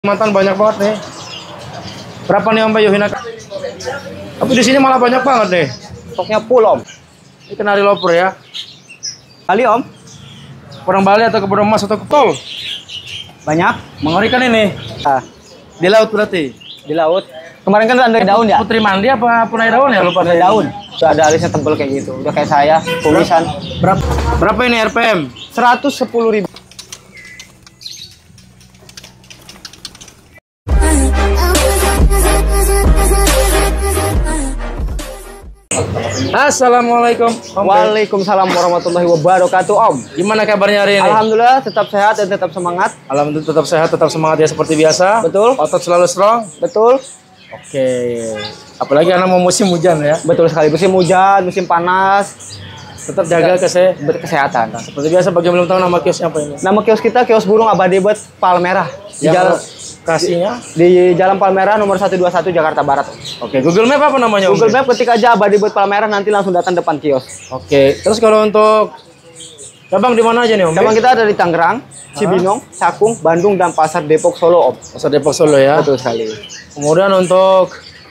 Mantan banyak banget nih. Berapa nih Om Bayu Hinak? Tapi di sini malah banyak banget nih. Stoknya full Om. Ini kenari loper ya. Kali Om. Kurang Bali atau kebun emas atau ketol? Banyak. Mengerikan ini. Ah, Di laut berarti. di laut. Kemarin kan ada daun ya? Putri mandi apa punai daun ya? Lupa Ada saya. daun. Udah ada alisnya tebel kayak gitu. Udah kayak saya, kumisan. Berapa ini RPM? 110.000. Assalamualaikum Om. Waalaikumsalam warahmatullahi wabarakatuh Om. Gimana kabarnya hari ini? Alhamdulillah tetap sehat dan tetap semangat. Alhamdulillah tetap sehat, tetap semangat ya seperti biasa. Betul. Otot selalu strong. Betul. Oke. Apalagi anak mau musim hujan ya. Betul sekali. Musim hujan, musim panas. Tetap jaga Kesehatan. Seperti biasa bagi yang belum tahu nama kiosnya apa ini? Nama kios kita kios burung abadi bet Palmerah. Di jalan Kasihnya. di Jalan Palmerah nomor 121 Jakarta Barat. Oke, Google Map apa namanya? Om? Google Map ketik aja abadi bet Palmerah nanti langsung datang depan kios. Oke, terus kalau untuk cabang di mana aja nih Om? Cabang kita ada di Tangerang, Cibinong, Cakung, Bandung, dan Pasar Depok Solo Om. Pasar Depok Solo ya. Betul sekali. Kemudian untuk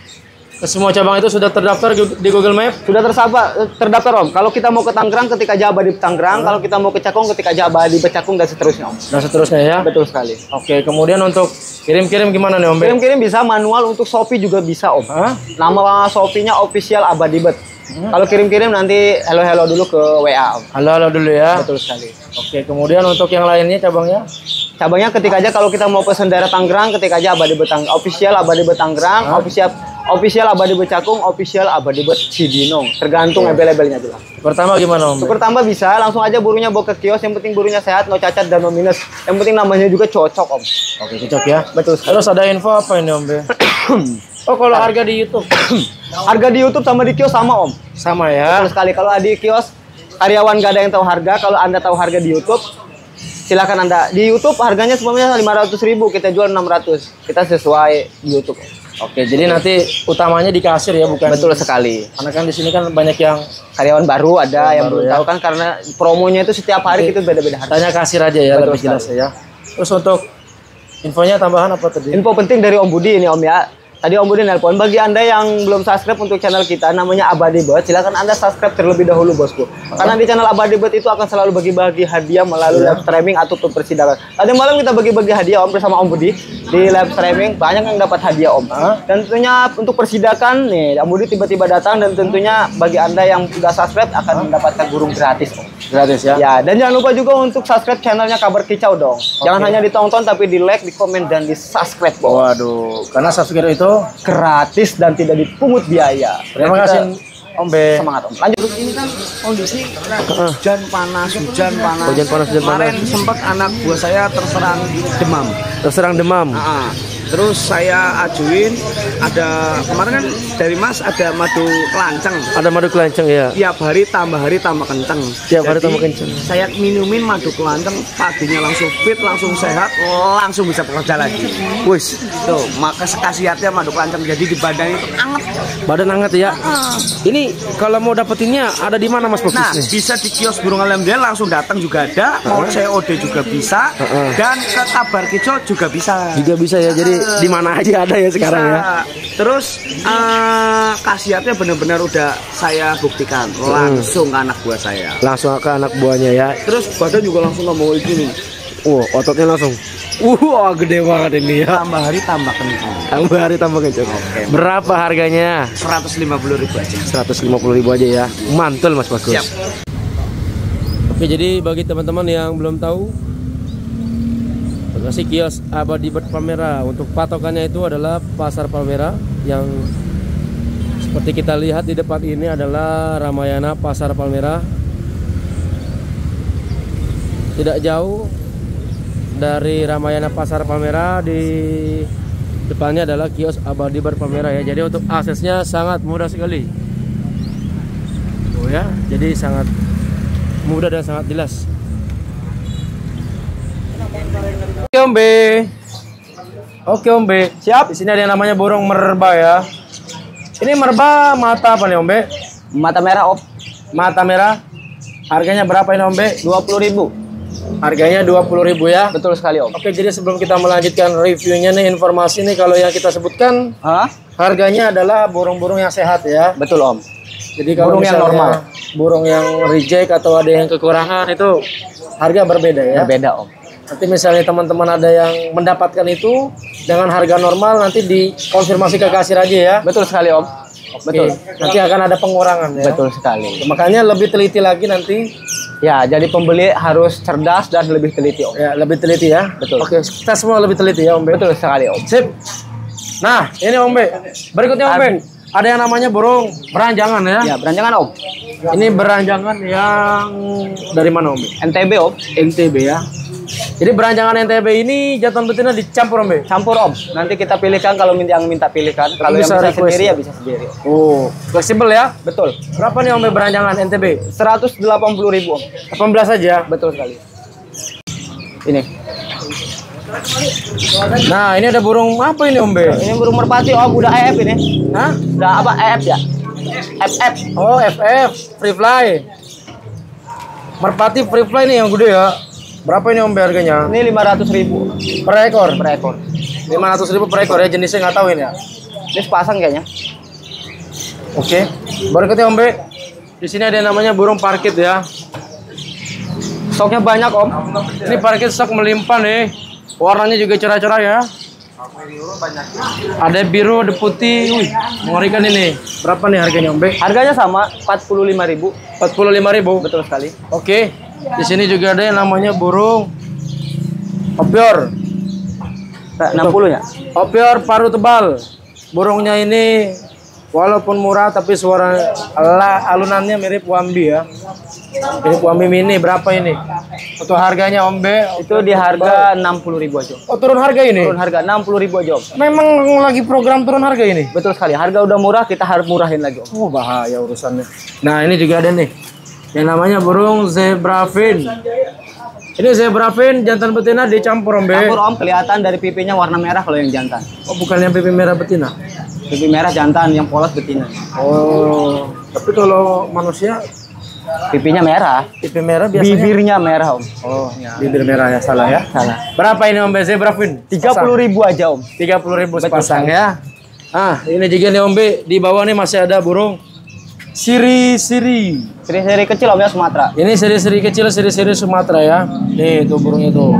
semua cabang itu sudah terdaftar di Google Map? Sudah terdaftar Om. Kalau kita mau ke Tangerang ketik aja abadi bet Tangerang, kalau kita mau ke Cakung ketik aja abadi bet Cakung dan seterusnya Om. Dan seterusnya ya. Betul sekali. Oke, kemudian untuk kirim-kirim gimana nih Om? Kirim-kirim bisa, manual, untuk Shopee juga bisa Om. Hah? Nama Shopee-nya official abadi bet. Kalau kirim-kirim nanti hello dulu ke WA Om. Halo dulu ya. Betul sekali. Oke, kemudian untuk yang lainnya cabangnya? Cabangnya ketik aja kalau kita mau pesen daerah Tangerang ketik aja abadi bet Tangerang, official abadi bet Tangerang, official abadi bet Cakung, official abadi bet Cibinong. Tergantung label-labelnya aja lah. Pertama gimana Om? Tukar tambah bisa, langsung aja burunya bawa ke kios, yang penting burunya sehat, no cacat dan no minus. Yang penting namanya juga cocok Om. Oke, cocok ya. Betul sekali. Terus ada info apa ini Om? Oh, kalau harga di YouTube? Harga di YouTube sama di kios sama Om. Sama ya. Betul sekali. Kalau di kios karyawan gak ada yang tahu harga. Kalau Anda tahu harga di YouTube, silakan Anda. Di YouTube harganya semuanya 500.000, kita jual 600. Kita sesuai di YouTube. Oke, jadi nanti utamanya di kasir ya, bukan? Betul sekali. Karena kan di sini kan banyak yang Karyawan baru ada yang baru belum ya. tahu kan, karena promonya itu setiap hari itu beda-beda harga. tanya kasir aja ya, Betul lebih jelas sekali. ya. Terus untuk infonya tambahan apa tadi? Info penting dari Om Budi ini Om ya. Tadi Om Budi nelpon, bagi Anda yang belum subscribe untuk channel kita namanya Abadi Bet, silakan Anda subscribe terlebih dahulu bosku. Karena di channel Abadi Bet itu aakan selalu bagi-bagi hadiah melalui live streaming atau persidangan. Tadi malam kita bagi-bagi hadiah Om bersama Om Budi di live streaming, banyak yang dapat hadiah Om. Dan tentunya untuk persidangan nih, Om Budi tiba-tiba datang, dan tentunya bagi Anda yang sudah subscribe akan mendapatkan burung gratis Om. Gratis ya? Ya, dan jangan lupa juga untuk subscribe channelnya Kabar Kicau dong. Jangan hanya ditonton tapi di like, di komen, dan di subscribe Bos. Waduh, karena subscribe itu Gratis dan tidak dipungut biaya. terima Dan kasih kita Om B. semangat Om. Lanjut. Ini kan kondisi hujan panas. Hujan panas. Kemarin sempat anak buah saya terserang demam. Terserang demam. Terus saya ajuin, ada kemarin kan dari Mas ada madu kelanceng. Ada madu kelanceng ya. Tiap hari tambah kenceng. Tiap hari Jadi, tambah kenceng. Saya minumin madu kelanceng, paginya langsung fit, langsung sehat, langsung bisa bekerja lagi. Wis, Tuh, maka khasiatnya madu kelanceng, jadi di badan itu anget. badan hangat ya. Ini kalau mau dapetinnya ada di mana Mas Nah, fokusnya? bisa di kios burung alhamdulillah, langsung datang juga ada, mau COD juga bisa, dan ke Kabar Kicau juga bisa. Juga bisa ya. Jadi di mana aja ada ya sekarang ya. Bisa. Terus khasiatnya benar-benar udah saya buktikan langsung ke anak buah saya. Langsung ke anak buahnya ya. Terus badan juga langsung nggak mau gini. Ototnya langsung. Wah, gede banget ini ya. Tambah hari tambah kencang. Tambah hari tambah kencang. Berapa harganya? 150.000 aja. 150.000 aja ya. Mantul Mas Bagus. Siap. Oke, jadi bagi teman-teman yang belum tahu, lokasi kios Abadi Bet Palmerah untuk patokannya itu adalah Pasar Palmerah, yang seperti kita lihat di depan ini adalah Ramayana Pasar Palmerah. Tidak jauh dari Ramayana Pasar Palmerah, di depannya adalah kios Abadi Bet Palmerah ya. Jadi untuk aksesnya sangat mudah sekali. Oh ya, jadi sangat mudah dan sangat jelas. Oke Om B. Oke Om B. Siap. Di sini ada yang namanya burung merba ya. Ini merba mata apa nih Om B? Mata merah Om. Mata merah. Harganya berapa ini Om B? 20.000. Harganya 20.000 ya. Betul sekali Om. Oke, jadi sebelum kita melanjutkan reviewnya nih, informasi nih kalau yang kita sebutkan harganya adalah burung-burung yang sehat ya. Betul Om. Jadi kalau burung yang normal, burung yang reject atau ada yang kekurangan itu harga berbeda ya. Berbeda Om. Nanti misalnya teman-teman ada yang mendapatkan itu dengan harga normal, nanti dikonfirmasi ke kasir aja ya. Betul sekali Om. Betul. Nanti akan ada pengurangan ya. Betul sekali. Makanya lebih teliti lagi nanti. Ya, jadi pembeli harus cerdas dan lebih teliti Om. Ya, lebih teliti ya. Betul. Oke, kita semua lebih teliti ya Om Be. Betul sekali Om. Sip. Nah, ini Om Be. Berikutnya Om Be. Ada yang namanya burung beranjangan ya. Ya, beranjangan Om. Ini beranjangan yang dari mana Om Be? NTB Om. NTB ya. Jadi beranjangan NTB ini jantan betina dicampur Om Be? Campur Om. Nanti kita pilihkan kalau yang minta pilihkan. Kalau yang bisa sendiri ya bisa sendiri. Oh, fleksibel ya? Betul. Berapa nih Om Be beranjangan NTB? 180.000 Om. 18 saja. Betul sekali. Ini. Nah, ini ada burung apa ini Om Be? Ini burung merpati Om, udah EF ini. Hah? Udah apa EF ya? FF. Oh, FF, free fly. Merpati free fly nih yang gede ya. Berapa ini Om Be harganya? Ini 500.000 per ekor. per ekor. 500.000 per ekor ya, jenisnya nggak tahu ini ya. Ini sepasang kayaknya. Oke. Berikutnya Om Be. Di sini ada yang namanya burung parkit ya. Stoknya banyak Om. Ini parkit stok melimpah nih. Warnanya juga cerah-cerah ya. Ada biru, ada putih. Wih, mengerikan ini. Berapa nih harganya Om Be? Harganya sama 45.000. 45.000. Betul sekali. Oke. Di sini juga ada yang namanya burung opior. 60 ya? Opior paruh tebal. Burungnya ini walaupun murah tapi suara alunannya mirip Wambi ya. Mirip Wambi mini. Berapa ini? Untuk harganya Om Be? Itu di harga 60.000 aja. Oh, turun harga ini? Turun harga 60.000 aja Om. Memang lagi program turun harga ini? Betul sekali. Harga udah murah, kita harus murahin lagi Om. Oh, bahaya urusannya. Nah, ini juga ada nih yang namanya burung zebra fin. Ini zebra fin jantan betina dicampur Om Be. Campur Om, kelihatan dari pipinya warna merah kalau yang jantan. Oh, bukan yang pipi merah betina. Pipi merah jantan, yang polos betina. Oh, tapi kalau manusia pipinya merah. pipi merah biasanya. Bibirnya merah Om. Oh, ya. Bibir merah ya, salah ya. Salah. Berapa ini Om Be zebra fin? 30.000 aja Om. 30.000 sepasang ya. Ah, ini juga nih Om Be, di bawah nih masih ada burung siri-siri. Seri-seri kecil Om ya, Sumatera. Ini siri-siri kecil, siri-siri Sumatera ya. Nih, tuh burungnya tuh.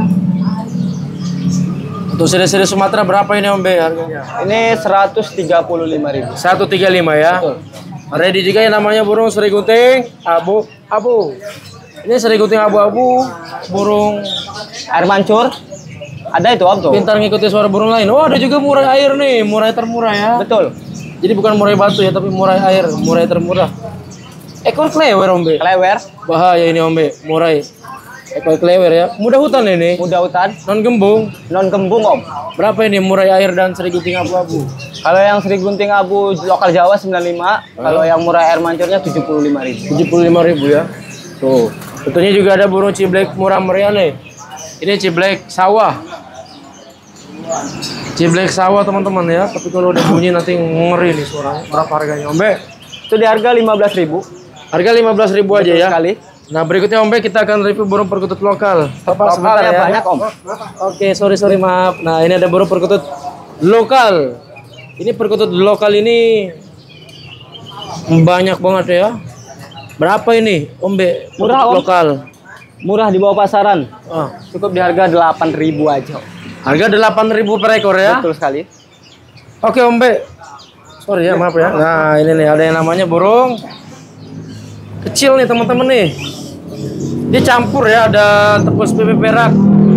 Untuk siri-siri Sumatera berapa ini Om Be harganya? Ini 135.000. 135 ya. Betul. Ready juga yang namanya burung seri gunting abu-abu. Ini seri gunting abu-abu, burung Air mancur. Ada itu Om tuh. pintar ngikuti suara burung lain. Oh, ada juga murai air nih, murai termurah ya. Betul. Jadi bukan murai batu ya, tapi murai air, murai termurah. Ekor klewer Om Be. Klewer. Bahaya ini Om Be, murai. Ekor klewer ya. Mudah hutan ini. Mudah hutan. Non gembung. Non gembung Om. Berapa ini murai air dan seri gunting abu-abu? Kalau yang seri gunting abu lokal Jawa 95. Kalau yang murai air mancurnya 75.000. 75.000 ya. Tuh. Tentunya juga ada burung ciblek murah meriah nih. Ini ciblek sawah. Ciblek sawah teman-teman ya. Tapi kalau udah bunyi nanti ngeri nih suaranya. Berapa harganya Om Be? Itu di harga 15.000. Harga 15.000 aja ya. Sekali. Nah, berikutnya Om Be kita akan review burung perkutut lokal. Lokal ya banyak Om. Oke, sorry maaf. Nah, ini ada burung perkutut lokal. Ini perkutut lokal ini banyak banget ya. Berapa ini Om Be? Murah, Om. Lokal. Murah di bawah pasaran. Ah, Cukup di harga 8.000 aja. harga 8.000 per ekor ya. Betul sekali. Oke Om Be. Sorry ya, maaf ya. Nah, ini nih ada yang namanya burung kecil nih teman-teman nih. Dia campur ya, ada tepus pipi perak.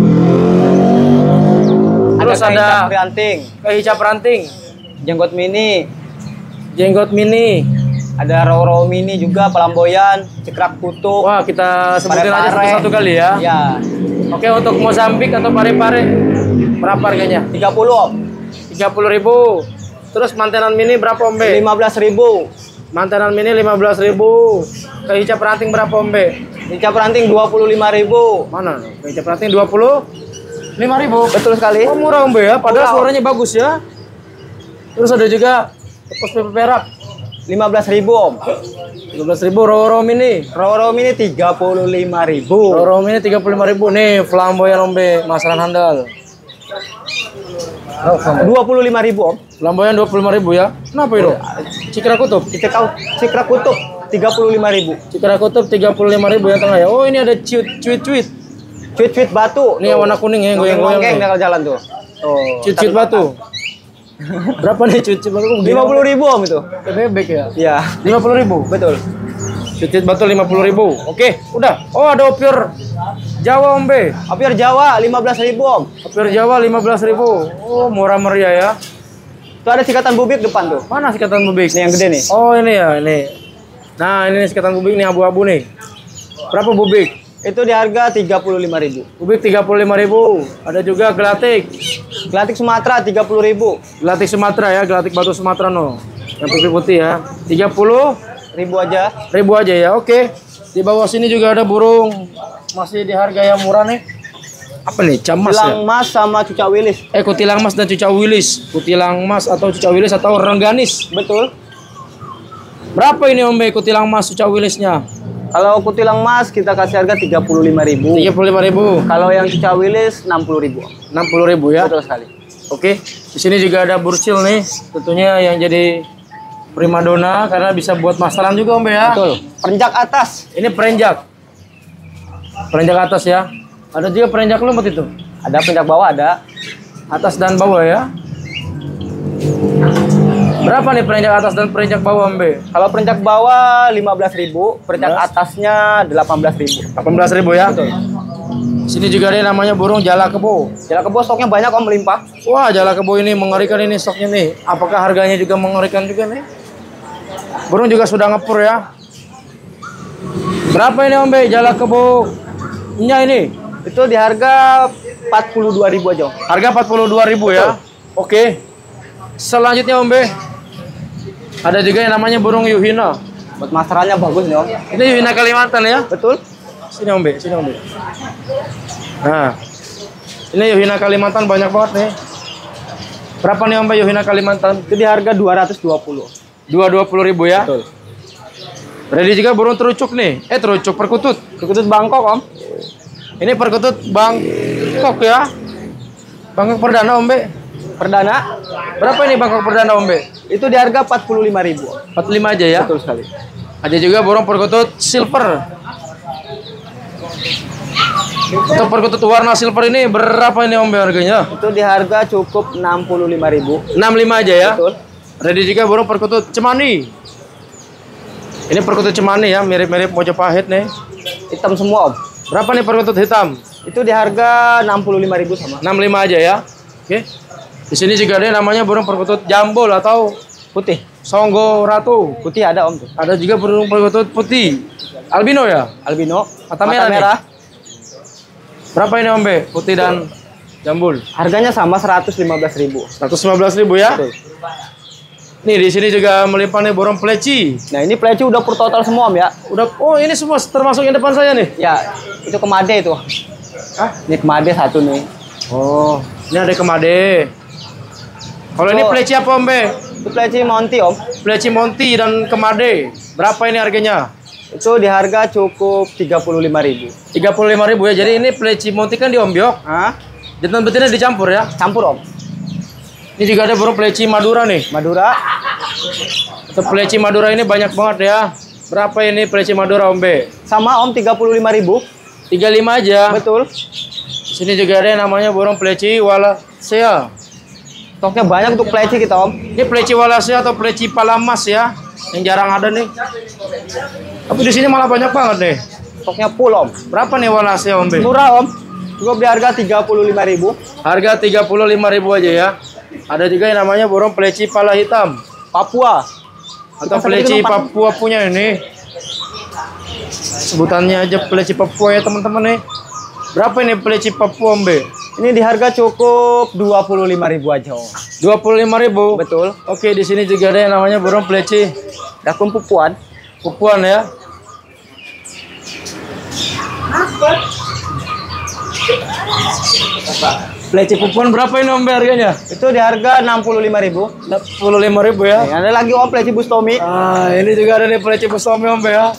Terus ada ranting, kehicap ranting, jenggot mini, jenggot mini. ada raw mini juga, pelamboyan, cekrak kutu. Wah, kita sebutin aja Pare-pare. satu-satu kali ya. Ya, Oke, untuk Mozambik atau pare-pare berapa harganya? 30 Om. 30.000. Terus mantenan mini berapa Om Be? 15.000. Mantenan mini 15.000. Kehicap ranting berapa Om Be? Cekrak ranting 25.000. Mana? Kehicap ranting 25.000. Betul sekali. Oh, murah Om Be ya, padahal Murah, Om. suaranya bagus ya. Terus ada juga tepus pipi perak 15.000 Om. 13.000. Roro mini. Roro mini 35.000. Roro mini 35.000 nih, flamboyan Ombe, masaran handal. 25.000 Om. Flamboyan 25.000 ya. Kenapa itu? Cikra Kutub. Cikra Kutub 35.000. Cikra Kutub 35.000 yang tengah ya. Oh, ini ada cuit-cuit. Cuit batu. Ini yang warna kuning ya, goyang-goyang. Kalau jalan tuh. Cuit batu. Berapa nih cuit batu? 50.000 Om itu. Bebek ya? Iya. 50.000. Betul. Cuit batu 50.000. Oke, udah. Oh, ada opior Jawa Ombe. Opior Jawa 15.000 Om. Opior Jawa 15.000. Oh, murah meriah ya. Tuh ada sikatan bubik depan tuh. Mana sikatan bubik? Ini yang gede nih. Oh, ini ya, ini. Nah, ini sikatan bubik nih abu-abu nih. Berapa bubik? Itu di harga 35.000. Bubik 35.000. Ada juga gelatik. Gelatik Sumatera 30.000. Gelatik Sumatera ya, gelatik batu Sumatera no. Yang putih-putih ya. 30.000 aja. Ribu aja ya. Oke. Di bawah sini juga ada burung. Masih di harga yang murah nih. Apa nih? Camas ya? Kutilang mas sama cucak wilis. Kutilang mas dan cucak wilis. Kutilang mas atau cucak wilis atau rengganis. Betul. Berapa ini Ombe kutilang mas cucak wilisnya? Kalau kutilang mas kita kasih harga 35.000. 35.000. Kalau yang cucak wilis 60.000. 60.000 ya. Betul sekali. Oke. Di sini juga ada burcil nih. Tentunya yang jadi primadona karena bisa buat masaran juga Ombe ya. Betul. Perenjak atas. Ini perenjak. Perenjak atas ya. Ada juga perenjak lumut itu. Ada perenjak bawah ada. Atas dan bawah ya. Berapa nih perenjak atas dan perenjak bawah Ombe? Kalau perenjak bawah 15.000, perenjak atasnya 18.000. 18.000 ya. Betul. Sini juga ada yang namanya burung jala kebo. Jala kebo stoknya banyak Om, melimpah. Wah, jala kebo ini mengerikan ini stoknya nih. Apakah harganya juga mengerikan juga nih? Burung juga sudah ngepur ya. Berapa ini Ombe jala kebo nya ini? Itu di harga 42.000 aja Om. Harga 42.000 ya. Oke. Selanjutnya Ombe, ada juga yang namanya burung Yuhina. Buat masarannya bagus nih Om. Ini Yuhina Kalimantan ya? Betul. Sini Ombe, sini Ombe. Nah, ini Yuhina Kalimantan banyak banget nih. Berapa nih Ombe Yuhina Kalimantan? Itu di harga 220. 220.000 ya? Betul. Ready juga burung terucuk nih. Terucuk perkutut. Perkutut Bangkok Om. Ini perkutut Bangkok ya? Bangkok perdana Ombe. Perdana. Berapa ini Bangkok perdana Ombe? Itu di harga 45.000. 45 aja ya? Betul sekali. Ada juga burung perkutut silver. Untuk perkutut warna silver ini berapa ini Ombe harganya? Itu di harga cukup 65.000. 65 aja ya? Betul. Ready juga burung perkutut cemani. Ini perkutut cemani ya, mirip-mirip Mojopahit nih. Hitam semua Om. Berapa nih perkutut hitam? Itu di harga 65.000 sama. 65 aja ya. Oke. Di sini juga ada yang namanya burung perkutut jambul atau Putih. songgo ratu. Putih ada Om tuh. Ada juga burung perkutut putih. Albino ya? Albino. Mata merah. Berapa ini Ombe? Putih dan jambul. Harganya sama 115.000. 115.000 ya. Betul. Nih di sini juga melimpah nih burung pleci. Nah ini pleci udah pur total semua Om ya. Udah. Oh ini semua termasuk yang depan saya nih. Ya itu kemade itu. Hah? Ini kemade satu nih. Oh ini ada kemade. Kalau ini pleci apa Ombe? Itu pleci Monty Om. Pleci Monty dan kemade. Berapa ini harganya? Itu di harga cukup 35.000. 35.000 ya. Jadi ini pleci Monty kan diombyok. Hah? Jantan betina dicampur ya. Campur Om. Ini juga ada burung pleci Madura nih. Madura. Untuk pleci Madura ini banyak banget ya. Berapa ini pleci Madura Ombe? Sama Om 35.000. 35 aja. Betul. Sini juga ada yang namanya burung pleci Wallacea. Stoknya banyak untuk pleci kita Om. Ini pleci Wallacea atau pleci Palamas ya. Yang jarang ada nih. Tapi di sini malah banyak banget nih. Stoknya full Om. Berapa nih Wallacea Ombe? Murah Om. Cukup di harga 35.000. Harga 35.000 aja ya. Ada juga yang namanya burung pleci pala hitam Papua. atau pleci Papua punya ini. Sebutannya aja pleci Papua ya teman-teman nih. Berapa ini pleci Papua Ombe? Ini di harga cukup 25.000 aja Om. 25.000. Betul. Oke, di sini juga ada yang namanya burung pleci Dakun Pupuan. Pupuan ya. Pleci Pupon berapa ini Om harganya? Itu di harga 65.000. 65.000 ya. Nih, ada lagi Om pleci Bustomi. Ah, ini juga ada nih pleci Bustomi Om ya.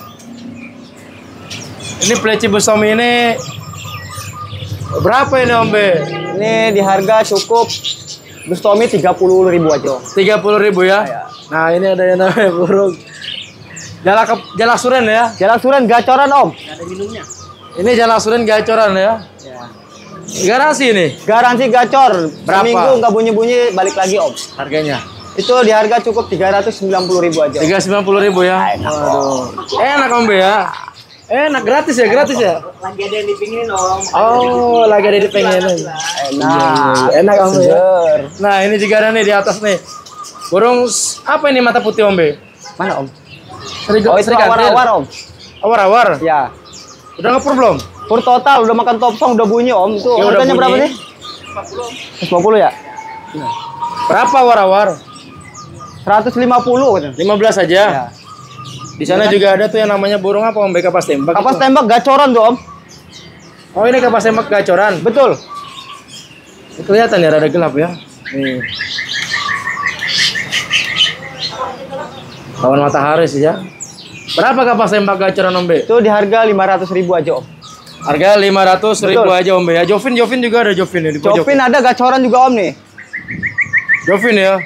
Ini pleci Bustomi ini berapa ini Om? Ini di harga cukup Bustomi 30.000 aja. 30.000 ya. Ya. Nah, ini ada yang namanya burung Jalak Suren ya. Jalak Suren gacoran Om. Ada minumnya. Ini Jalak Suren gacoran ya. Ya. Garansi ini. Garansi gacor. Berapa? Seminggu nggak bunyi-bunyi balik lagi Om. Harganya Itu di harga cukup 390.000 aja. 390.000 ya. Enak. Waduh. Enak Om ya. Enak, gratis ya, gratis ya. Lagi ada yang dipingin Om. Oh, lagi ada di pengen. Enak. Enak Om ya. Seger. Nah, ini juga ada nih di atas nih. Burung apa ini mata putih Om? Mana Om? Seriga- Oh itu serikantil. awar-awar Om. Awar-awar. Ya. Udah ngepur belum? Pur total udah makan top song udah bunyi Om. Itu Ya, udah harganya berapa bunyi. sih? 150 ya? Berapa awar-awar? 150 katanya. 15 aja. Ya. Di sana juga ada tuh yang namanya burung apa Om? Kapas tembak. Kapas itu. tembak gacoran tuh Om. Oh, ini kapas tembak gacoran. Betul. Ini kelihatan ya rada gelap ya. Nih. Lawan matahari sih ya. Berapa kapas tembak gacoran Om? Itu di harga 500.000 aja Om. Harga 500.000 Betul. aja Om ya. Jovin juga ada Jovin ya di pojok. Jovin ada gacoran juga Om nih. Jovin ya.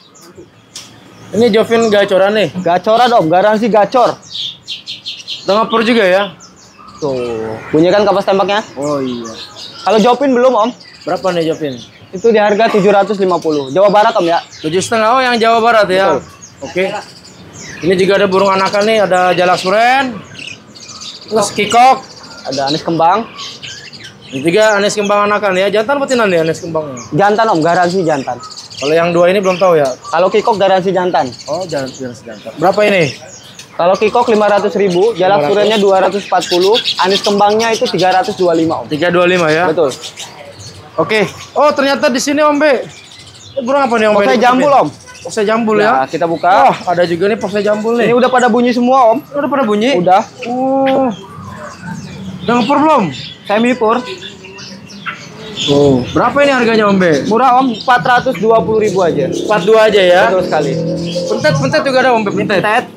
Ini Jovin gacoran nih. Gacoran Om, garansi gacor. Udah ngepur juga ya. Tuh, bunyi kan kapas tembaknya? Oh iya. Kalau Jovin belum Om. Berapa nih Jovin? Itu di harga 750. Jawa Barat Om ya. 7,5. Oh, yang Jawa Barat ya. Betul. Oke. Ini juga ada burung anakan nih, ada Jalak Suren. Terus kikok. Ada anis kembang. Ini juga anis kembang anakan ya. Jantan petinan nih anis kembangnya. Jantan Om, garansi jantan. Kalau yang dua ini belum tahu ya. Kalau kikok garansi jantan. Oh, jangan jantan. Berapa ini? Kalau kikok 500.000, jalak 500. surennya 240, anis kembangnya itu 325 Om. 325 ya. Betul. Oke. Oh, ternyata di sini Om Be. Ini burung apa nih Om Be? Posai jambul Om. Posai jambul ya. Nah, kita buka. Wah, ada juga nih posai jambul nih. Ini udah pada bunyi semua Om. Udah pada bunyi? Udah. Oh. Udah ngepur belum? Semi pur. Oh. Berapa ini harganya Om Be? Murah Om, 420.000 aja. 42 aja ya. Betul sekali. Pentet juga ada Om Be, pentet. Tet.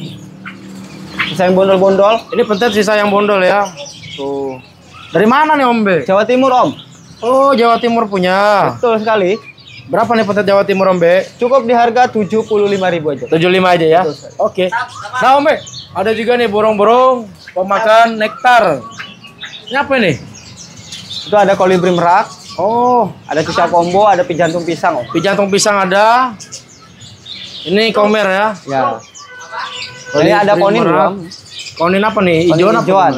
Saya bondol-bondol. Ini pentet sisa yang bondol ya. Tuh. Dari mana nih Om Be? Jawa Timur Om. Oh, Jawa Timur punya. Betul sekali. Berapa nih pentet Jawa Timur Om Be? Cukup di harga 75.000 aja. 75 aja ya. Betul sekali. Oke. Nah Om Be, ada juga nih burung-burung pemakan nektar. Ini apa ini? Itu ada kolibri merak, Oh, ada cicak combo, ada pijantung pisang Om. pijantung pisang ada. Ini komer ya. Ya. Ini ada konin merak. Om. Konin apa nih? Konin Hijauan apa? hijauan.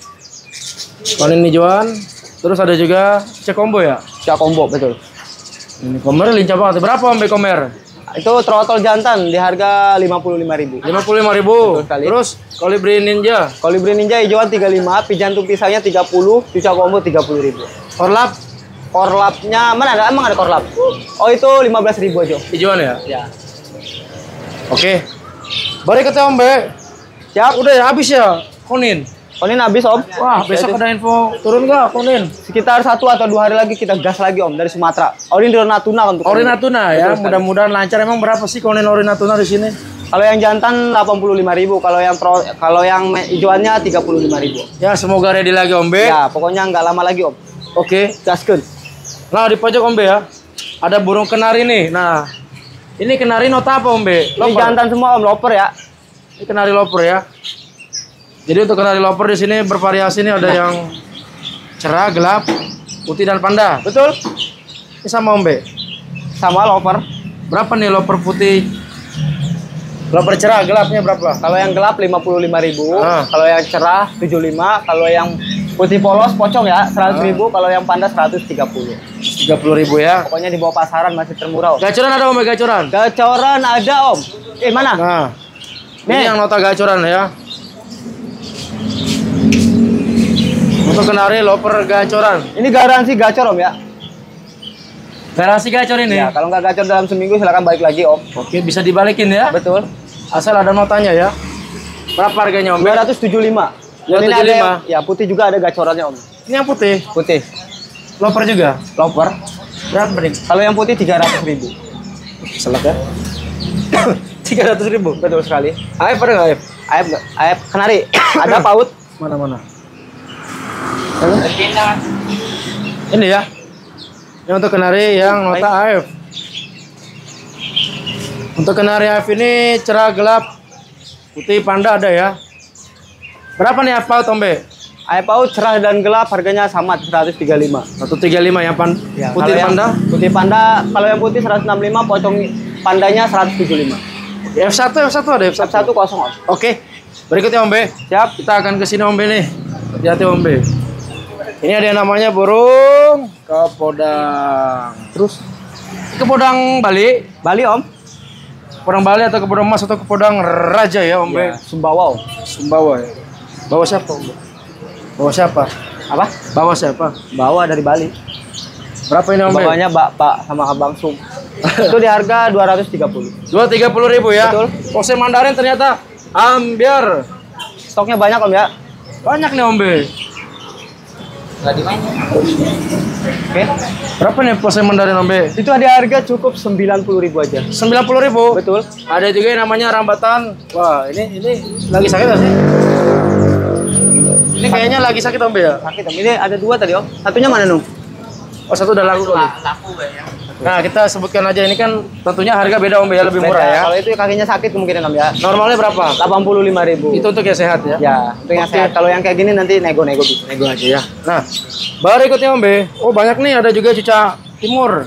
Konin hijauan. Terus ada juga cekombo ya. Cicak combo betul. Ini komer lincah banget. Berapa Om Be komer? Itu trotol jantan di harga 55.000. 55.000. Betul sekali. Terus kolibri ninja. Kolibri ninja hijauan 35, pijantung pisangnya 30, cicak combo 30.000. Korlap Korlapnya mana ada? Emang ada korlap? Oh itu 15.000 aja. hijauan ya. Ya. Oke. Balik ke Om Be. Siap. Udah ya habis ya konin. Konin habis Om. Wah, besok ada info turun nggak konin? Sekitar 1 atau 2 hari lagi kita gas lagi Om dari Sumatera. Orin Natuna untuk Orin Natuna ya. Betul sekali. Mudah-mudahan lancar. Emang berapa sih konin Orin Natuna di sini? Kalau yang jantan 85.000, kalau yang hijauannya 35.000. Ya, semoga ready lagi Om Be. Ya, pokoknya nggak lama lagi Om. Oke. Gaskeun. Nah, di pojok Om Be ya. Ada burung kenari nih. Nah, ini kenari nota apa Om Be? Ini jantan semua Om, loper ya. Ini kenari loper ya. Jadi untuk kenari loper di sini bervariasi nih, ada yang cerah, gelap, putih dan panda. Betul. Ini sama Om Be. Sama loper. Berapa nih loper putih? Loper cerah, gelapnya berapa? Kalau yang gelap 55.000, Ah. kalau yang cerah 75, kalau yang putih polos pocong ya 100.000, kalau yang panda 130. 30.000 ya. Pokoknya di bawah pasaran masih termurah Om. Gacoran ada Om Be, gacoran? Gacoran ada Om. Mana? Nah, ini Nih. yang nota gacoran ya. Untuk kenari loper gacoran. Ini garansi gacor Om ya. Garansi gacor ini. Ya, kalau nggak gacor dalam seminggu silakan balik lagi Om. Oke, bisa dibalikin ya. Betul. Asal ada notanya ya. Berapa harganya Om? 275. Dan ini ada 275. yang- ya putih juga ada gacorannya Om. Ini yang putih. Putih. Loper juga. Loper. Berapa nih? Kalau yang putih 300.000. Selak ya. 300.000. Betul sekali. Aib ada nggak aib? Aib kenari. Ada paut. Mana? Ini ya. Ini untuk kenari yang nota AF. Untuk kenari AF ini cerah gelap putih panda ada ya. Berapa nih AF paut Om Be? Aib paut cerah dan gelap harganya sama 135. 135 yang Ya, putih kalau panda. yang putih panda, kalau yang putih 165, pocong pandanya 175. F1 ada F1. F1 kosong Om. Oke. Berikutnya Om Be. Siap. Kita akan ke sini Om Be nih. Hati-hati Om Be. Ini ada yang namanya burung kepodang. Terus Kepodang Bali. Bali Om. Kepodang Bali atau kepodang emas atau kepodang raja ya Om Be. Ya, Sumbawa Om. Sumbawa ya. Bawa siapa Om Be? Bawa siapa? Apa? Bawa siapa? Bawa dari Bali. Berapa ini Om Be? Bawanya Bapak sama Abang Sum. Itu di harga 230. 230.000 ya. Betul. Pose Mandarin ternyata ambiar. Stoknya banyak Om ya. Banyak nih Om Be. Oke. Berapa nih pose Mandarin Om Be? Itu ada harga cukup 90.000 aja. 90.000. Betul. Ada juga yang namanya rambatan. Wah, ini lagi sakit nggak sih? Ini kayaknya lagi sakit Om Be ya? Sakit Om. Ini ada 2 tadi Om. Satunya mana Nung? Oh, satu udah laku kali. Laku ya. Nah, kita sebutkan aja ini kan tentunya harga beda Om Be ya, lebih murah ya. Kalau itu kakinya sakit kemungkinan Om ya. Normalnya berapa? 85.000. Itu untuk yang sehat ya. Ya, untuk yang sehat. Kalau yang kayak gini nanti nego-nego bisa. Nego aja ya. Nah, berikutnya Om Be. Oh, banyak nih, ada juga cica timur.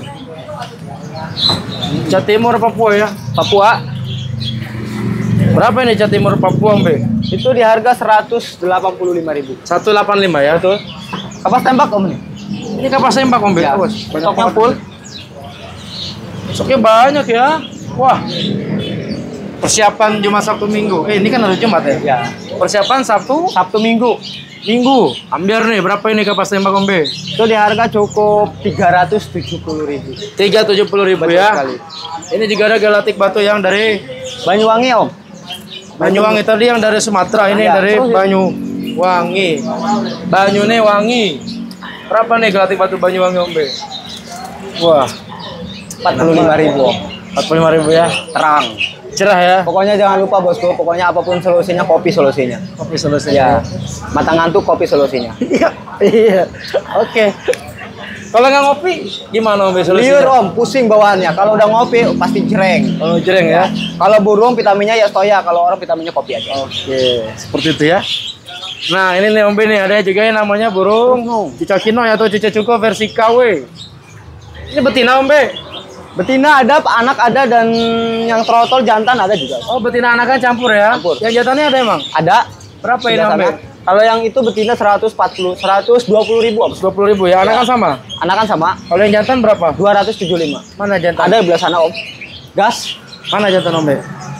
Cica timur Papua ya. Papua Berapa ini cica timur Papua Om Be? itu di harga 185.000. 185 ya. Betul. Kapas tembak Om nih. Ini kapas tembak Om Be. Ya. Awas, Stoknya full. Stoknya banyak ya. Wah. Persiapan Jumat Sabtu Minggu. Ini kan hari Jumat ya. Ya. Persiapan Sabtu Sabtu Minggu. Minggu. Ambiar nih, berapa ini kapas tembak Om Be? Itu di harga cukup 370.000. 370.000 Betul ya. sekali. Ini juga ada gelatik batu yang dari Banyuwangi Om. Banyuwangi tadi yang dari Sumatera, ini Ya, dari terus- Banyuwangi. Banyune Wangi. Berapa nih gelatik batu Banyuwangi Om Be? Wah, 45.000 Om. 45.000 ya. Terang. Cerah ya. Pokoknya jangan lupa bosku, pokoknya apapun solusinya kopi solusinya. Kopi selesai. Ya. Mata ngantuk kopi solusinya. Iya. Iya. Oke. Kalau nggak ngopi gimana Om Be Liur solusinya? Om, pusing bawaannya. Kalau udah ngopi pasti jereng. Oh, jereng ya. Kalau burung vitaminnya ya stoya, kalau orang vitaminnya kopi aja. Oke, seperti itu ya. Nah, ini nih Om Be nih, ada juga yang namanya burung cica kinoy atau cica cuko versi KW. Ini betina Om Be. Betina ada, anak ada, dan yang trotol jantan ada juga. Oh, betina anakan campur ya? Campur. Yang jantannya ada emang? Ada. Berapa ini Sebelah Om Be? sana. Kalau yang itu betina 120.000 Om. 20.000 ya, anakan sama? Anakan sama Kalau yang jantan berapa? 275. Mana jantan? Ada di belah sana Om. Gas. Mana jantan Om Be?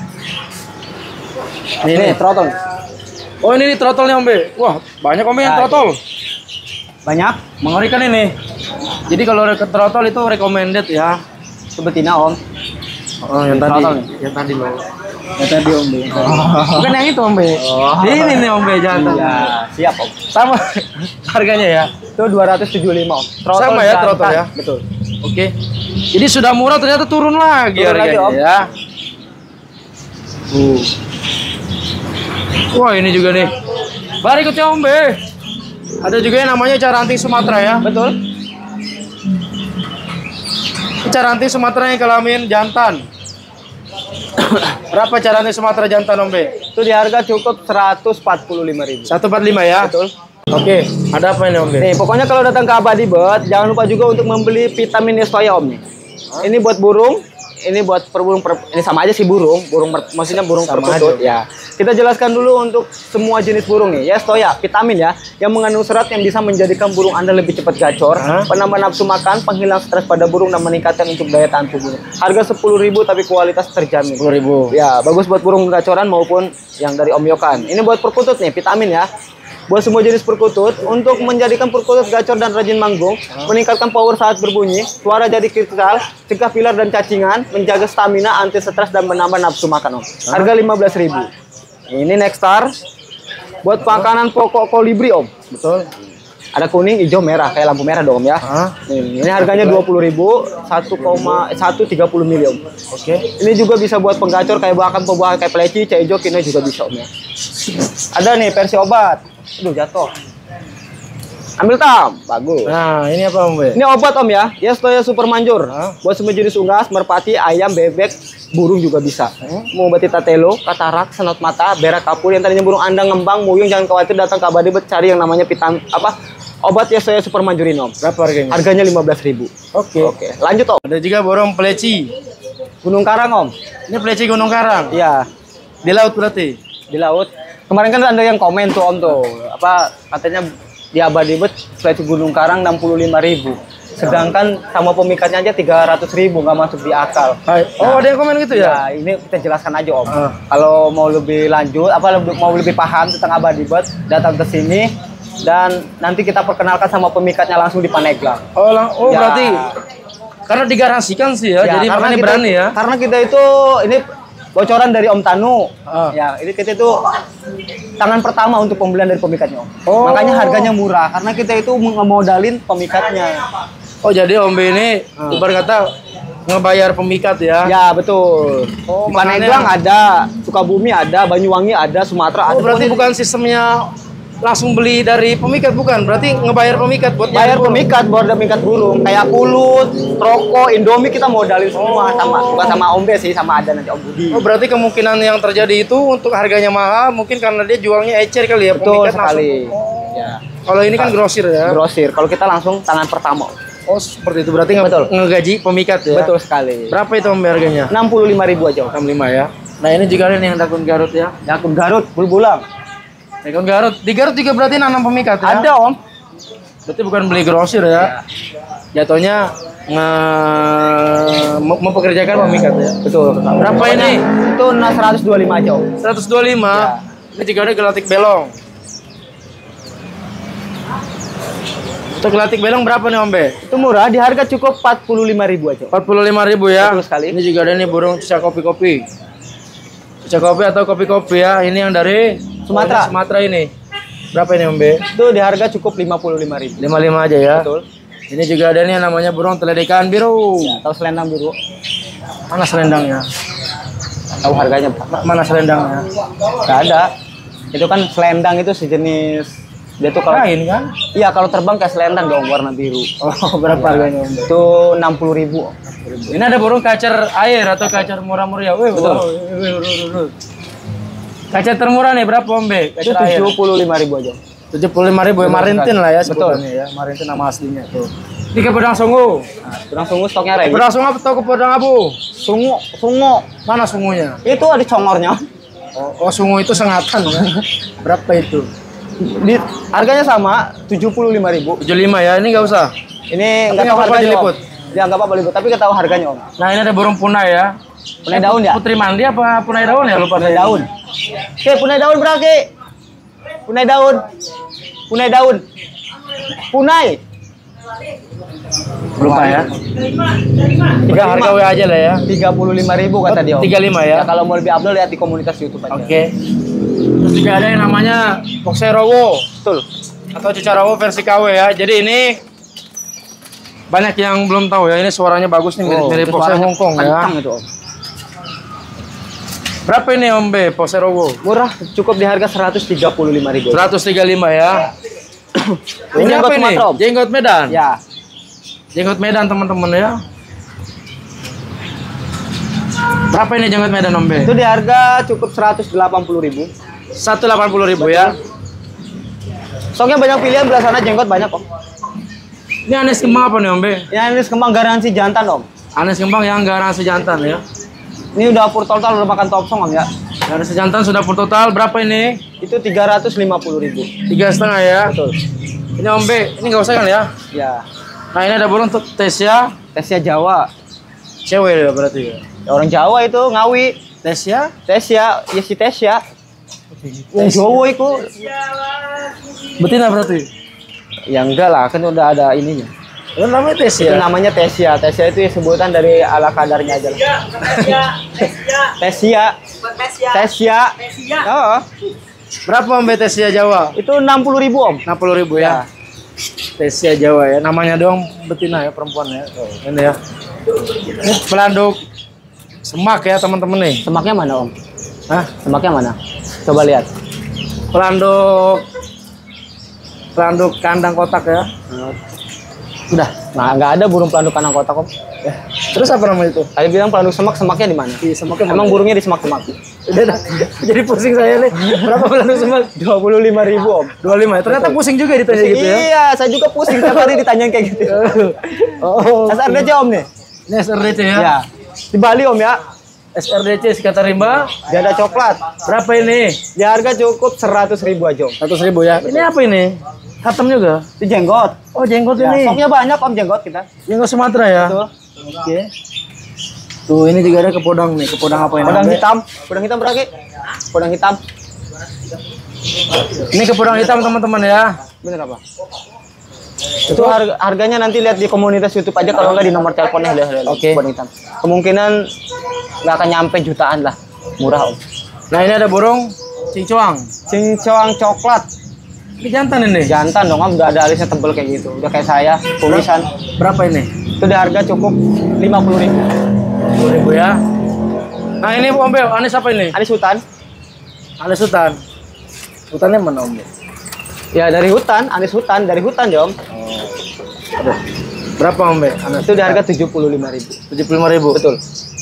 Ini trotol. Oh, ini trotol nih Om Be. Wah, banyak Om Be yang Ya, trotol. Banyak. Mengerikan ini. Jadi kalau trotol itu recommended ya. Itu betina Om. Oh, yang tadi. Trotol nih. Yang tadi loh. Yang tadi Om. Bukan yang itu Om Be. Oh. Ini nih Om Be jantan. Iya, siap Om. Sama harganya ya. Itu 275 Om. Sama ya, jantan. trotol ya? Betul. Oke. Jadi sudah murah ternyata turun lagi Turun lagi, harganya Om. ya. Wah, ini juga nih. Berikutnya Om Be. Ada juga yang namanya caranting Sumatera ya. Betul. Caranting Sumatera yang kelamin jantan. Berapa caranting Sumatera jantan Om Be? Itu di harga cukup 145.000. 145 ya. Betul. Oke, ada apa ini Om Be? Nih, pokoknya kalau datang ke Abadi Bet, jangan lupa juga untuk membeli vitamin Nestoya Om nih. Ini buat burung, ini buat ini sama aja sih burung, maksudnya burung Sama perkutut aja. ya. Kita jelaskan dulu untuk semua jenis burung nih. Ya, Nestoya, vitamin ya, yang mengandung serat yang bisa menjadikan burung Anda lebih cepat gacor, penambah nafsu makan, penghilang stres pada burung dan meningkatkan untuk daya tahan tubuhnya. Harga 10.000 tapi kualitas terjamin. 10.000. Ya, bagus buat burung gacoran maupun yang dari Om Yokan. Ini buat perkutut nih, vitamin ya. Buat semua jenis perkutut, untuk menjadikan perkutut gacor dan rajin manggung, meningkatkan power saat berbunyi, suara jadi kritikal, cegah pilar dan cacingan, menjaga stamina, anti stres dan menambah nafsu makan Om. Harga 15.000. Ini Nexstar buat makanan pokok kolibri Om. Betul. Ada kuning, hijau, merah, kayak lampu merah dong ya. Ini harganya 20.000, 1,130 miliar. Oke. Ini juga bisa buat penggacor kayak bahkan pembuahan kayak peleci, hijau, kini juga bisa Om ya. Ada nih versi obat. Aduh jatuh. Ambil tam, bagus. Nah, ini apa Om Be? Ini obat Om ya, Yestoya Super Manjur. Buat semua jenis unggas, merpati, ayam, bebek, burung juga bisa. Mau obat tatelo, katarak, senot mata, berak kapur yang tadinya burung andang, ngembang, muyung, jangan khawatir datang ke Abadi Bet cari yang namanya obat Yestoya Super Manjur ini Om. Berapa harganya? Harganya 15.000. Oke. Lanjut Om. Ada juga burung peleci. Gunung Karang Om. Ini peleci Gunung Karang. Iya, Di laut berarti. di laut. Kemarin kan ada yang komen tuh Om tuh, katanya di Abadi Bet peleci Gunung Karang 65.000. Sedangkan sama pemikatnya aja 300.000, nggak masuk di akal. Oh, ada yang komen gitu ya? Ya, ini kita jelaskan aja Om. Kalau mau lebih lanjut, mau lebih paham tentang Abadi Bet, datang ke sini dan nanti kita perkenalkan sama pemikatnya langsung di Paneglang. Oh, Ya. berarti karena digaransikan sih ya, jadi makanya berani ya. Karena kita itu ini bocoran dari Om Tanu. Ya, ini kita itu tangan pertama untuk pembelian dari pemikatnya Om. Makanya harganya murah karena kita itu ngemodalin pemikatnya. Oh, jadi Om Be ini ibarat kata ngebayar pemikat ya? Ya, betul. Oh, Di Paneglang ada, Sukabumi ada, Banyuwangi ada, Sumatera ada. Berarti bukan sistemnya langsung beli dari pemikat, bukan? Berarti ngebayar pemikat buat bayar pemikat buat pemikat burung kayak Pulut, Roko, Indomie kita modalin semua bukan sama Om Be sih, sama ada nanti Om Budi. Oh, berarti kemungkinan yang terjadi itu untuk harganya mahal mungkin karena dia jualnya ecer kali ya. Betul pemikat sekali. Langsung. Ya. Kalau ini kan grosir ya. Grosir. Kalau kita langsung tangan pertama. Oh, seperti itu. Berarti ngegaji pemikat ya. Betul sekali. Berapa itu Om Be harganya? 65.000 aja Om. 65 ya. Nah, ini juga ada nih yang dakun Garut ya. Dakun Garut, bul-bulang. Dakun Garut. Di Garut juga berarti nanam pemikat ya? Ada Om. Berarti bukan beli grosir ya. Jatuhnya mempekerjakan pemikat ya. Betul. Berapa ini? Itu 125 aja Om. 125. Ya. Ini juga ada gelatik belong. Untuk gelatik belong berapa nih Om Be? Itu murah, di harga cukup 45.000 aja. 45.000 ya. Betul sekali. Ini juga ada nih burung cicak kopi-kopi. Cicak kopi atau kopi-kopi ya. Ini yang dari Sumatera. Sumatera ini. Berapa ini Om Be? Itu di harga cukup 55.000. 55 aja ya. Betul. Ini juga ada nih yang namanya burung teledekan biru. Tahu selendang biru? Mana selendangnya? Tahu harganya? Mana selendangnya? Nggak ada. Itu kan selendang itu sejenis. Dia tuh kalau Kain kan? iya kalau terbang kayak selendang dong warna biru. Oh, berapa harganya Om Be? Itu 60.000. Ini ada burung kacer air atau kacer murah-murah. Wih, Betul. Kacer termurah nih berapa Om Be? Itu Kacer air. 75.000 aja. 75.000 ya, Marintin lah ya Betul. sebutannya ya. Marintin nama aslinya tuh. Ini ke pedang sungu. Nah, pedang sungu stoknya ready. Pedang sungu atau ke pedang abu? Sungu. Mana sungunya? Itu ada congornya. Oh, sungu itu sengatan ya. Berapa itu? Di harganya sama 75.000. 75 ya, ini nggak usah. Ini Tapi nggak tahu nggak apa-apa harganya diliput? Om. Ya nggak apa-apa diliput, tapi kita tahu harganya Om. Nah, ini ada burung punai ya. Punai daun ya? Putri mandi apa punai daun ya? Lupa Punai saya. daun. Oke, punai daun berapa, Ki? Punai daun. Punai daun. Punai. Lupa ya. Tiga harga W aja lah ya. 35.000 kata dia Om. 35 ya. Kalau mau lebih upload lihat di komunitas YouTube aja. Oke. Terus juga ada yang namanya Pokserowo Betul. atau Cicarowo versi KW ya. Jadi ini banyak yang belum tahu ya. Ini suaranya bagus nih mirip Pokse Hongkong ya. Kencang itu Om. Berapa ini Om Be Pokserowo? Murah, cukup di harga 135.000. 135 ya. Ini Jenggot apa ini? Sumatera, Om. Jenggot Medan. Ya. Jenggot Medan teman-teman ya. Berapa ini jenggot Medan Om Be? Itu di harga cukup 180.000. 180.000 ya. Stoknya banyak pilihan, belah sana jenggot banyak Om. Ini anes kembang apa nih Om Be? Ini kembang garansi jantan Om. Anes kembang yang garansi jantan ya. Ini udah pur total, udah makan topsong Om ya. Garansi jantan sudah full total. Berapa ini? Itu 350.000. 3,5 ya. Betul. Ini Om Be, ini nggak usah kan ya? Ya. Nah ini ada burung Tesya. Tesya Jawa. Cewek ya berarti ya. Ya, orang Jawa itu Ngawi. Tesya. Tesya, ya si Tesya. Wong Jawa itu. Betina berarti. Ya enggak lah, kan udah ada ininya. Itu namanya Itu Tesya. namanya Tesya. Tesya itu ya sebutan dari ala kadarnya aja lah. Tesya. Tesya. Oh, Berapa Om Be Tesya Jawa? itu 60.000 Om. 60.000 ya. Spesies Jawa ya. Namanya doang betina ya, perempuan ya. Oh, ini ya. Ini pelanduk semak ya teman-teman nih. Semaknya mana Om? Hah? Semaknya mana? Coba lihat. Pelanduk kandang kotak ya. Udah, nah nggak ada burung pelanduk kandang kotak Om. Terus apa namanya itu? Tadi bilang pelanduk semak, semaknya di mana? Di semaknya Emang burungnya di semak-semak? udah. Jadi pusing saya nih. Berapa pelanduk semak? 25.000 Om. 25. Ternyata pusing juga ditanya gitu ya. Iya, saya juga pusing tiap hari ditanyain kayak gitu. Oh. SRDC Om nih? Ini SRDC ya? Iya. Di Bali Om ya. SRDC Sikatan Rimba. Janda coklat. Berapa ini? Di harga cukup 100.000 aja Om. 100.000 ya. Ini apa ini? Hatam juga. Itu jenggot. Oh, jenggot Ya, ini. stoknya banyak Om jenggot kita. Jenggot Sumatera ya? Betul. Oke. Tuh, ini juga ada kepodang nih. Kepodang apa ini? Podang hitam. Podang hitam berapa Ki? Podang hitam. Ini kepodang hitam teman-teman ya. Bener apa? Itu harganya nanti lihat di komunitas YouTube aja, kalau nggak di nomor teleponnya. Oke. Podang hitam. Kemungkinan nggak akan nyampe jutaan lah. Murah Om. Nah, ini ada burung cincuang. Cincong coklat. Ini jantan ini. Jantan dong Om, udah ada alisnya tebel kayak gitu. Udah kayak saya, kumisan. Berapa ini? Itu di harga cukup 50.000. 10.000 ya. Nah, ini Om Bel, Anis apa ini? Anis hutan. Anis hutan. Hutannya mana Om Bel? Ya dari hutan, anis hutan, dari hutan ya Om. Berapa Om Bel? Anis Itu di harga 75.000. 75.000. Betul.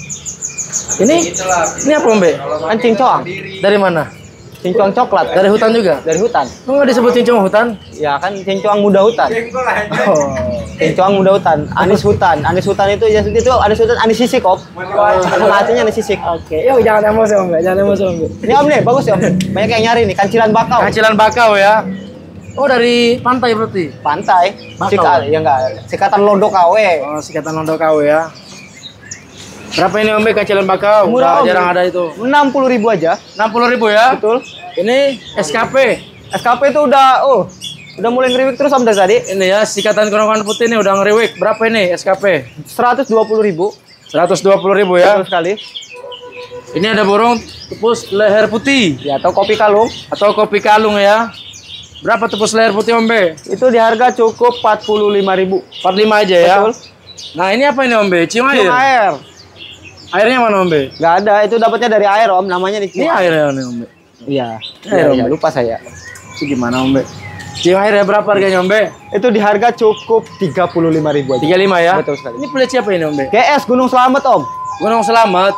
Ini apa Om Bel? Kan cincong. Dari mana? Cincong coklat. Dari hutan juga? Dari hutan. Kok nggak disebut cincong hutan? Ya kan cincong muda hutan. Oh. Cincong muda hutan, anis hutan. Anis hutan itu ya itu anis hutan, anis sisik Om. Nama artinya anis sisik. Oke, yuk jangan emosi Om Bel, jangan emosi Om Bel. Ini Om nih, bagus ya Om. Banyak yang nyari nih, kancilan bakau. Kacilan bakau ya. Oh, dari pantai berarti? Pantai. Bakau. Ya enggak, sikatan Londo KW. Oh, Sikatan Londo KW ya. Berapa ini Om Bel kacilan bakau? Murah, Om. Jarang ada itu. 60.000 aja. 60.000 ya? Betul. Ini SKP. SKP itu udah mulai ngeriwik terus Om dari tadi. Ini ya, Sikatan Kerongkongan Putih ini udah ngeriwik. Berapa ini SKP? 120.000. 120.000 ya. Betul sekali. Ini ada burung tepus leher putih Ya, atau kopi kalung. atau kopi kalung ya. Berapa tepus leher putih Om Be? Itu di harga cukup 45.000. 45 aja ya. Betul. Nah, ini apa ini Om Be? Cium air. Cium air. Airnya mana Om Be? Nggak ada, itu dapatnya dari air Om, namanya di Ini airnya nih Om Be. Iya. Air, Om. Iya, lupa saya. Itu gimana Om Be? Cium air ya, berapa harganya Om Be? Itu di harga cukup 35.000 aja. 35 ya. Betul sekali. Ini kulit siapa ini Om Be? GS Gunung Selamat Om. Gunung Selamat.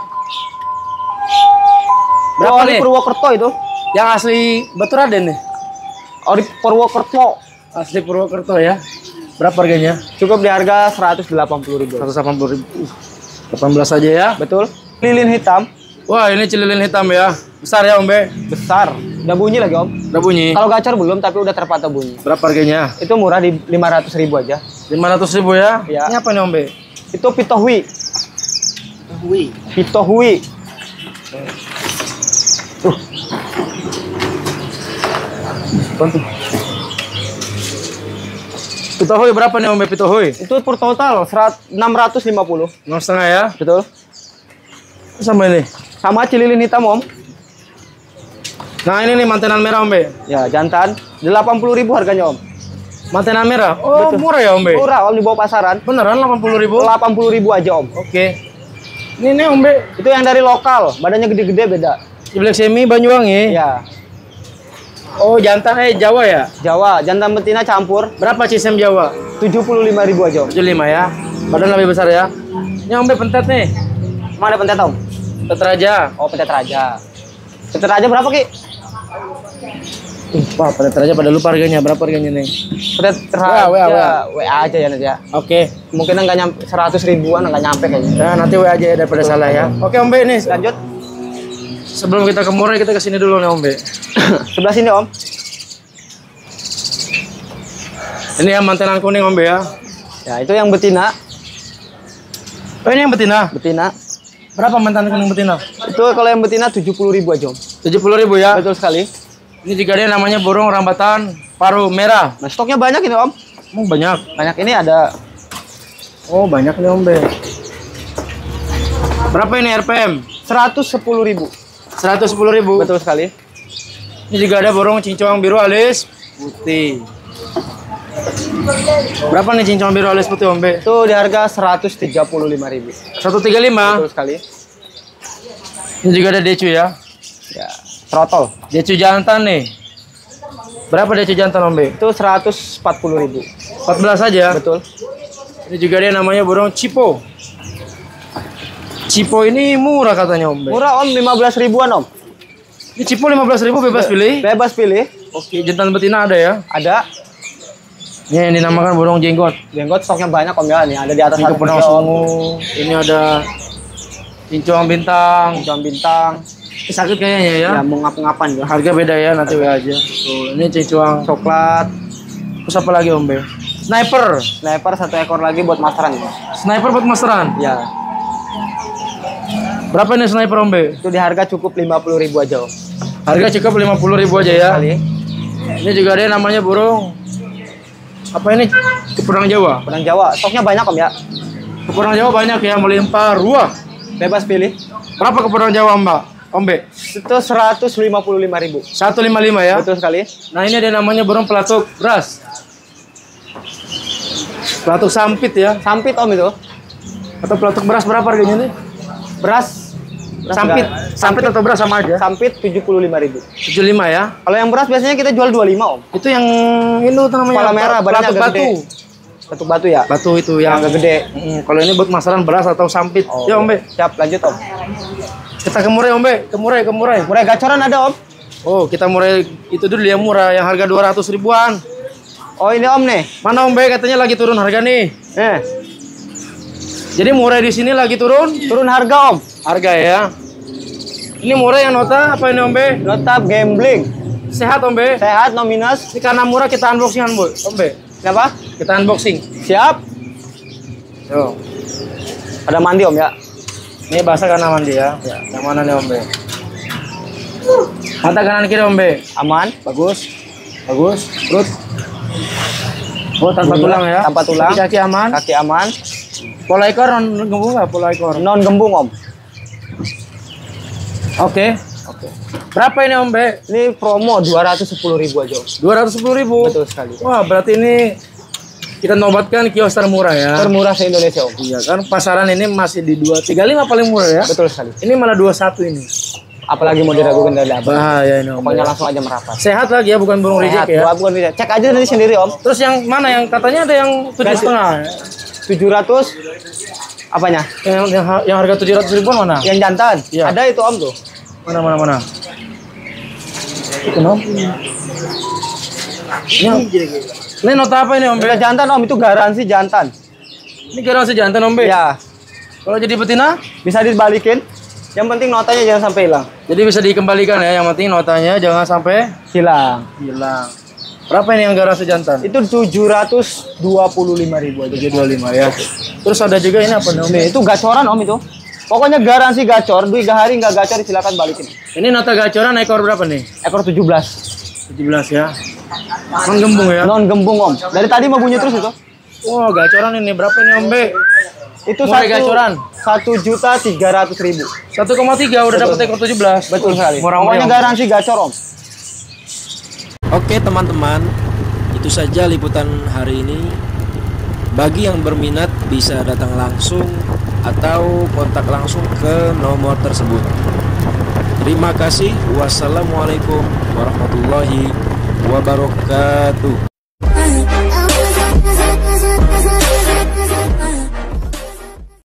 Berapa Berapa nih? Purwokerto itu? Yang asli Batu Raden nih. Ori Purwokerto. Asli Purwokerto ya. Berapa harganya? Cukup di harga 180.000. 180.000. 18 aja ya. Betul. Lilin hitam Wah, ini cililin hitam ya. Besar ya Om Be? besar. Udah bunyi lagi Om. Udah bunyi. Kalau gacor belum, tapi udah terpantau bunyi. Berapa harganya? Itu murah di 500.000 aja. 500.000 ya? Ya. Ini apa nih Om Be? Itu pitohui. Pitohui. Bantu. Pitohui berapa nih Om Be Pitohui? Itu per total 650. 6,5 ya? Betul. Sama ini. Sama cililin hitam Om. Nah, ini nih mantenan merah Om Be. Ya, jantan. 80.000 harganya Om. Mantenan merah. Oh, Betul. murah ya Om Be. Murah Om, di bawah pasaran. Beneran 80.000? 80.000 aja Om. Oke. Ini nih Om Be. Itu yang dari lokal, badannya gede-gede beda. Ciblek Semi Banyuwangi. Ya, Oh, jantan Jawa ya? Jawa, jantan betina campur Berapa cisem Jawa? 75.000 aja Om. 75 ya. Badan lebih besar ya. Ini Om Be pentet nih. Emang ada pentet Om? Pentet raja. Oh, pentet raja. Pentet raja berapa Ki? Wah, pentet raja pada lupa harganya. Berapa harganya nih? Pentet raja, WA. WA aja ya nanti ya. Oke. Mungkin nggak nyampe 100.000-an, nggak nyampe kayaknya. Nah, nanti WA aja ya daripada salah ya. Oke Om Be nih. Lanjut. Sebelum kita ke Murai, kita kesini dulu nih Om Be. Sebelah sini Om. Ini yang mantenan kuning Om Be ya. Ya, itu yang betina. Oh, ini yang betina. Betina. Berapa mantenan kuning betina? Itu kalau yang betina 70.000 aja Om. 70.000 ya. Betul sekali. Ini juga dia namanya burung rambatan paru merah. Nah, stoknya banyak ini Om. Banyak. Banyak ini ada. Oh, banyak nih Om Be. Berapa ini RPM? 110.000. 110.000. Betul sekali. Ini juga ada burung cincong biru alis putih. Berapa nih cincong biru alis putih Ombe? Itu di harga 135.000. 135. Betul sekali. Ini juga ada decu ya. Ya, trotol. Decu jantan nih. Berapa decu jantan Ombe? Itu 140.000. 14 saja. Betul. Ini juga dia namanya burung Cipo. Cipo ini murah katanya Ombe. Murah Om, 15 ribuan Om. Ini Cipo 15.000 bebas pilih. Bebas pilih. Oke, jantan betina ada ya. Ada. Ini yang dinamakan burung jenggot. Jenggot stoknya banyak Om ya. Nih ada di atas Ini harga kepedang Om. sungu. Ini ada cincong bintang. Jam bintang. Ini sakit kayaknya ya. Ya mau ngap-ngapan ya. Harga beda ya, nanti WA aja. Tuh, ini cincong Coklat. terus apa lagi Ombe? Sniper. Sniper 1 ekor lagi buat masteran ya. Sniper buat masteran. Ya. Berapa ini sniper Ombe? Itu di harga cukup 50.000 aja Om. Harga cukup 50.000 aja ya. Kali. Ini juga ada yang namanya burung apa ini? Kepedang Jawa. Pedang Jawa. Stoknya banyak Om ya. Kepedang Jawa banyak ya, melimpah ruah. Bebas pilih. Berapa kepedang Jawa Mbak? Ombe? Itu 155.000. 155 ya. Betul sekali. Nah ini ada namanya burung pelatuk beras. Pelatuk sampit ya. Sampit Om itu. Atau pelatuk beras berapa harganya nih? Beras. Sampit. Sampit atau beras sama aja. Sampit 75.000. 75 ya. Kalau yang beras biasanya kita jual 25 Om. Itu yang itu namanya Kepala merah, badannya pelatuk agak batu. gede. Batuk batu ya. Batu itu yang Agak gede. Kalau ini buat masaran beras atau sampit. Oh, Ya Ombe. Siap, lanjut Om. Kita ke murai Ombe. Ke murai. Murah gacoran ada Om. Oh, kita murai itu dulu yang murah, yang harga 200 ribuan. Oh ini Om nih. Mana Ombe katanya lagi turun harga nih. Jadi murai di sini lagi turun Turun harga Om. harga ya. Ini murai yang nota apa ini Ombe? Nota gambling. Sehat Ombe. Sehat, no minus. Ini karena murah kita unboxingan Ombe. Kenapa? Kita unboxing. Siap. Yo. Ada mandi Om ya. Ini basah karena mandi ya. Yang mana nih Ombe? Mata kanan kiri Ombe. Aman. Bagus. Perut. Oh, tanpa tulang ya. Tanpa tulang. Kaki aman. Kaki aman. Pola ekor non gembung nggak? Pola ekor. Non gembung Om. Oke. Berapa ini Ombe? Ini promo 210.000 aja Om. 210.000. Betul sekali. Wah, berarti ini kita nobatkan kios termurah ya. Termurah se-Indonesia Om. Iya kan pasaran ini masih di 235 paling murah ya. Betul sekali. Ini malah 21 ini. Apalagi mau diragukan dari abang. Bahaya ini Om. Pokoknya langsung aja merapat. Sehat lagi ya, bukan burung Sehat, reject ya. bukan reject. Cek aja nanti sendiri Om. Terus yang mana yang katanya ada yang 7,5? 700 apanya? Yang harga 700 ribuan mana? Yang jantan. Iya. Ada itu Om tuh. Mana? Itu Om. Ini nota apa ini Om? Beda jantan Om, itu garansi jantan. Ini garansi jantan Om. Ya, Kalau jadi betina, bisa dibalikin. Yang penting notanya jangan sampai hilang. jadi bisa dikembalikan ya. Yang penting notanya jangan sampai Hilang. hilang. Berapa ini yang garansi jantan? Itu 725.000 aja. 725 ya. Terus ada juga ini apa nih Om? Nih, itu gacoran Om itu. Pokoknya garansi gacor, duit hari nggak gacor silakan balikin. Ini nota gacoran ekor berapa nih? Ekor 17. 17 ya. Non gembung ya. Non gembung Om. Dari tadi mau bunyi terus itu. Wah, gacoran ini berapa ini Om? Itu Mulai gacoran. 1.300.000. 1,3 udah dapat ekor 17. Betul sekali. Murah Pokoknya garansi gacor Om. Oke teman-teman, itu saja liputan hari ini. Bagi yang berminat bisa datang langsung atau kontak langsung ke nomor tersebut. Terima kasih. Wassalamualaikum warahmatullahi wabarakatuh.